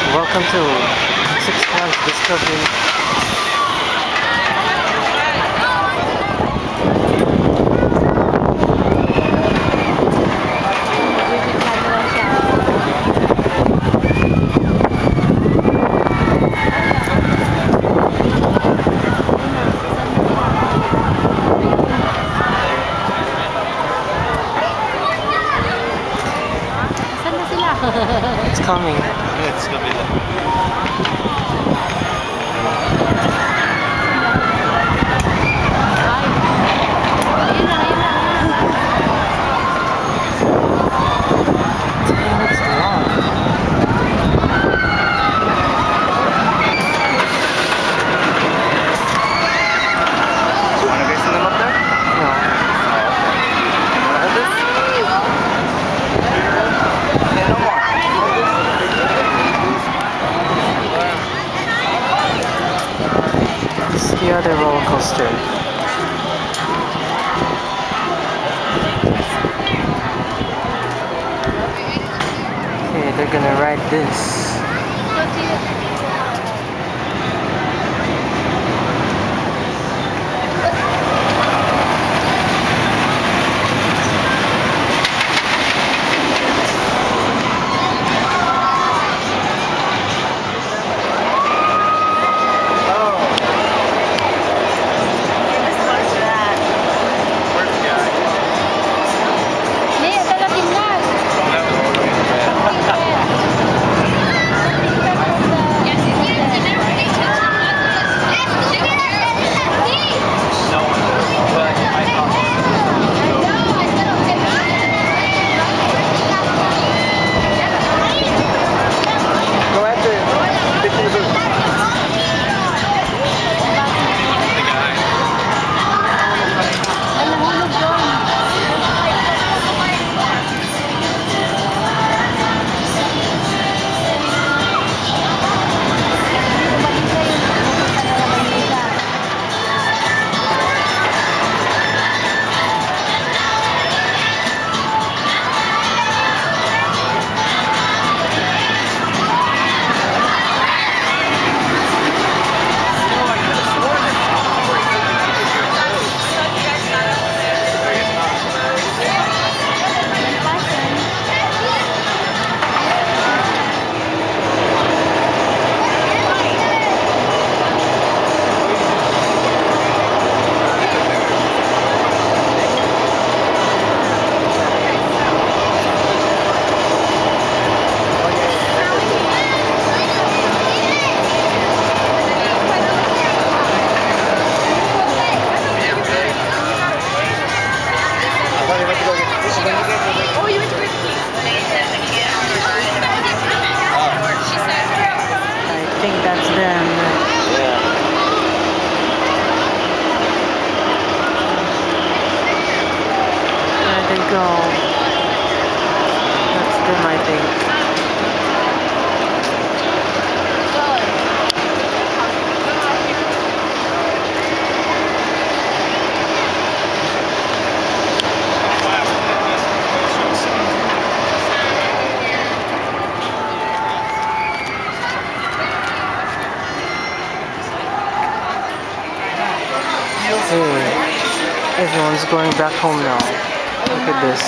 Welcome to Six Flags Discovery. It's coming. It's gonna be there. The other roller coaster. Okay, they're gonna ride this. I think that's them. There they go. That's them, I think. Hey, everyone's going back home now. Look at this.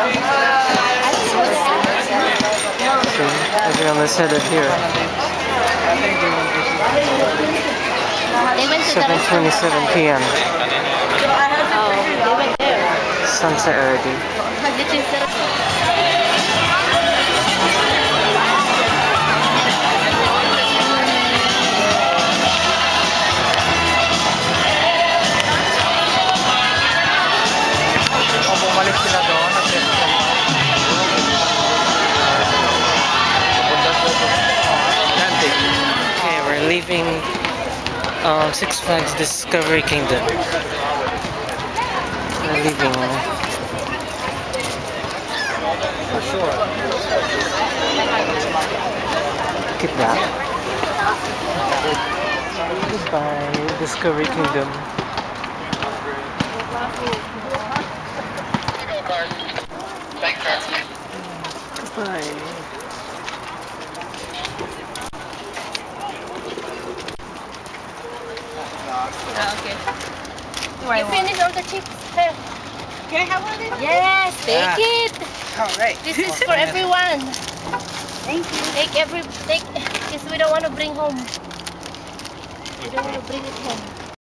See, everyone is headed here. 7:27 p.m. Sunset already. Okay, we're leaving Six Flags Discovery Kingdom. We're leaving. Look at that. Goodbye, Discovery Kingdom. Goodbye. Okay. You finish all the chips? Here. Can I have one of these? Yes, take it. All right. This is for everyone. Thank you. Take, because we don't want to bring home. We don't want to bring it home.